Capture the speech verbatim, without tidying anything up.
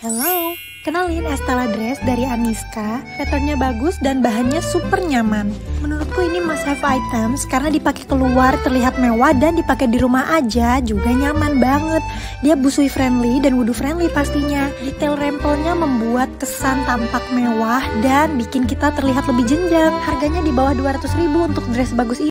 Hello, kenalin Estella Dress dari Aniska. Patternnya bagus dan bahannya super nyaman. Menurutku ini must have items karena dipakai keluar terlihat mewah dan dipakai di rumah aja juga nyaman banget. Dia busui friendly dan wudhu friendly pastinya. Detail rempelnya membuat kesan tampak mewah dan bikin kita terlihat lebih jenjang. Harganya di bawah dua ratus ribu untuk dress bagus ini.